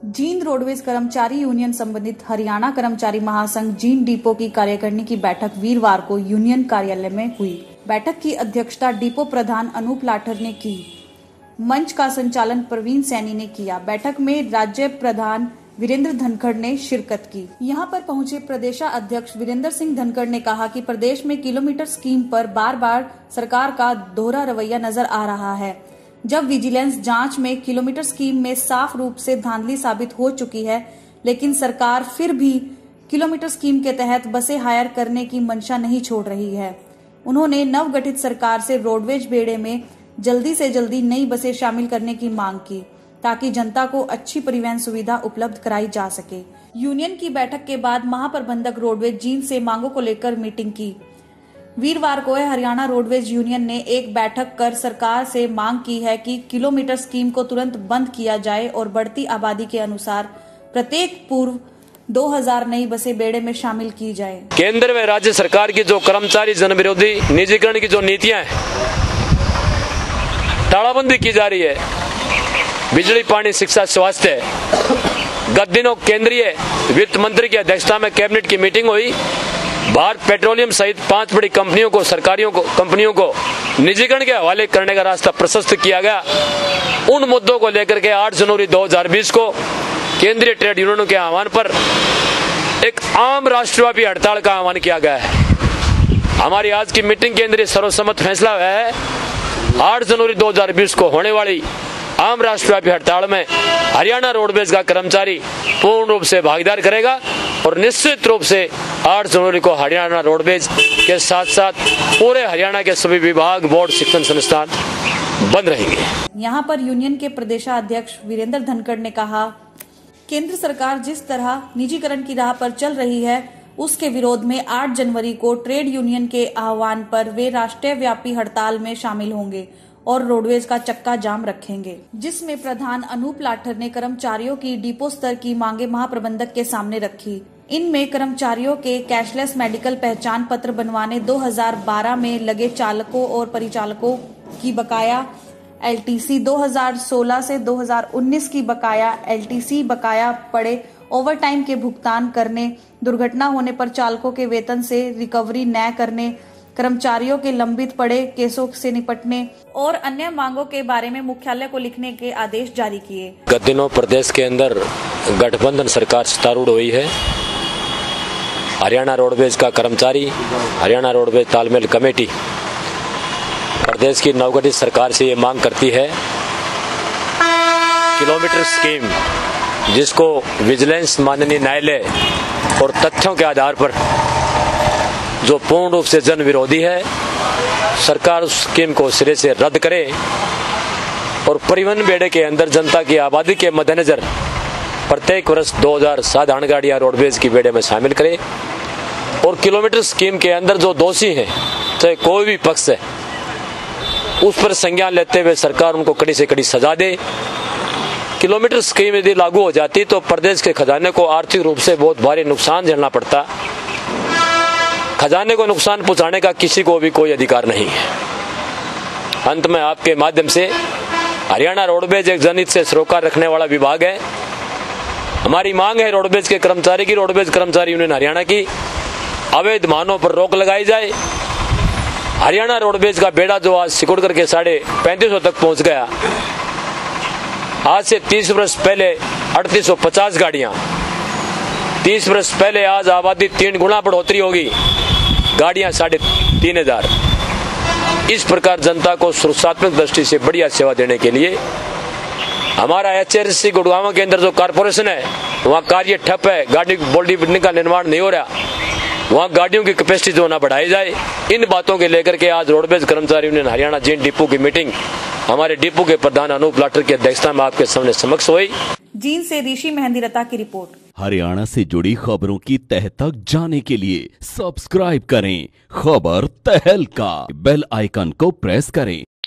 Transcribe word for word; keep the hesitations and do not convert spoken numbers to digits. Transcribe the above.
Jind roadways कर्मचारी union संबंधित हरियाणा कर्मचारी महासंघ जींद डिपो की कार्यकारिणी की बैठक वीरवार को यूनियन कार्यालय में हुई। बैठक की अध्यक्षता डिपो प्रधान अनूप लाठर ने की। मंच का संचालन प्रवीण सैनी ने किया। बैठक में राज्य प्रधान वीरेंद्र धनखड़ ने शिरकत की। यहां पर पहुंचे प्रदेशाध्यक्ष वीरेंद्र सिंह धनखड़ ने कहा कि प्रदेश में किलोमीटर स्कीम पर बार बार सरकार का दोहरा रवैया नजर आ रहा है। जब विजिलेंस जांच में किलोमीटर स्कीम में साफ रूप से धांधली साबित हो चुकी है, लेकिन सरकार फिर भी किलोमीटर स्कीम के तहत बसें हायर करने की मंशा नहीं छोड़ रही है। उन्होंने नवगठित सरकार से रोडवेज बेड़े में जल्दी से जल्दी नई बसें शामिल करने की मांग की, ताकि जनता को अच्छी परिवहन सुविधा उपलब्ध कराई जा सके। यूनियन की बैठक के बाद महाप्रबंधक रोडवेज जींद से मांगों को लेकर मीटिंग की। वीरवार को हरियाणा रोडवेज यूनियन ने एक बैठक कर सरकार से मांग की है कि किलोमीटर स्कीम को तुरंत बंद किया जाए और बढ़ती आबादी के अनुसार प्रत्येक पूर्व दो हज़ार नई बसें बेड़े में शामिल की जाए। केंद्र व राज्य सरकार की जो कर्मचारी जनविरोधी निजीकरण की जो नीतियां हैं, तालाबंदी की जा रही है, बिजली, पानी, शिक्षा, स्वास्थ्य। गत दिनों केंद्रीय वित्त मंत्री की अध्यक्षता में कैबिनेट की मीटिंग हुई। भारत पेट्रोलियम सहित पांच बड़ी कंपनियों को सरकारियों को कंपनियों को निजीकरण के हवाले करने का रास्ता प्रशस्त किया गया। उन मुद्दों को लेकर के आठ जनवरी दो हज़ार बीस को केंद्रीय ट्रेड यूनियनों के आह्वान पर एक आम राष्ट्रव्यापी हड़ताल का आह्वान किया गया है। हमारी आज की मीटिंग के अंदर सर्वसम्मत फैसला हुआ है, आठ जनवरी दो हज़ार बीस को होने वाली आम राष्ट्रव्यापी हड़ताल में हरियाणा रोडवेज का कर्मचारी पूर्ण रूप से भागीदार करेगा और निश्चित रूप से आठ जनवरी को हरियाणा रोडवेज के साथ साथ पूरे हरियाणा के सभी विभाग, बोर्ड, शिक्षण संस्थान बंद रहेंगे। यहाँ पर यूनियन के प्रदेशाध्यक्ष वीरेंद्र धनखड़ ने कहा, केंद्र सरकार जिस तरह निजीकरण की राह पर चल रही है, उसके विरोध में आठ जनवरी को ट्रेड यूनियन के आह्वान पर वे राष्ट्रीय व्यापी हड़ताल में शामिल होंगे और रोडवेज का चक्का जाम रखेंगे, जिसमें प्रधान अनूप लाठर ने कर्मचारियों की डिपो स्तर की मांगे महाप्रबंधक के सामने रखी। इनमें कर्मचारियों के कैशलेस मेडिकल पहचान पत्र बनवाने दो हज़ार बारह में लगे चालकों और परिचालकों की बकाया एलटीसी, दो हज़ार सोलह से दो हज़ार उन्नीस की बकाया एलटीसी, बकाया पड़े ओवरटाइम के भुगतान करने, दुर्घटना होने पर चालकों के वेतन से रिकवरी न करने, कर्मचारियों के लंबित पड़े केसों से निपटने और अन्य मांगों के बारे में मुख्यालय को लिखने के आदेश जारी किए। गत दिनों प्रदेश के अंदर गठबंधन सरकार सत्तारूढ़ हुई है। हरियाणा रोडवेज का कर्मचारी, हरियाणा रोडवेज तालमेल कमेटी प्रदेश की नवगठित सरकार से ये मांग करती है, किलोमीटर स्कीम जिसको विजिलेंस माननीय न्यायालय और तथ्यों के आधार पर जो पूर्ण रूप से जन विरोधी है, सरकार उस स्कीम को सिरे से रद्द करे और परिवहन बेड़े के अंदर जनता की आबादी के मद्देनजर प्रत्येक वर्ष दो हज़ार साधारण गाड़ियां रोडवेज की बेड़े में शामिल करे और किलोमीटर स्कीम के अंदर जो दोषी हैं, चाहे कोई भी पक्ष है, उस पर संज्ञान लेते हुए सरकार उनको कड़ी से कड़ी सजा दे। किलोमीटर स्कीम यदि लागू हो जाती तो प्रदेश के खजाने को आर्थिक रूप से बहुत भारी नुकसान झेलना पड़ता। खजाने को नुकसान पहुंचाने का किसी को भी कोई अधिकार नहीं है। अंत में आपके माध्यम से हरियाणा रोडवेज एक जनहित से सरोकार रखने वाला विभाग है। हमारी मांग है रोडवेज के कर्मचारी की, रोडवेज कर्मचारी यूनियन हरियाणा की, अवैध वाहनों पर रोक लगाई जाए। हरियाणा रोडवेज का बेड़ा जो आज सिकुड़ करके साढ़े पैंतीस सौ तक पहुंच गया, आज से तीस वर्ष पहले अड़तीस सौ पचास गाड़ियां, तीस वर्ष पहले आज आबादी तीन गुना बढ़ोतरी होगी, गाड़ियां साढ़े तीन हजार। इस प्रकार जनता को सुरक्षात्मक दृष्टि से बढ़िया सेवा देने के लिए हमारा एचआरसी गुड़गांव के अंदर जो कारपोरेशन है, वहाँ कार्य ठप है, गाड़ी बॉडी बिल्डिंग का निर्माण नहीं हो रहा, वहाँ गाड़ियों की कैपेसिटी जो ना बढ़ाई जाए। इन बातों के लेकर के आज रोडवेज कर्मचारी यूनियन हरियाणा जींद डिपो की मीटिंग हमारे डिपो के प्रधान अनूप लाठर की अध्यक्षता में आपके सामने समक्ष हुई। जींद से ऋषि मेहंदी रता की रिपोर्ट। हरियाणा से जुड़ी खबरों की तह तक जाने के लिए सब्सक्राइब करें खबर तहलका, बेल आइकन को प्रेस करें।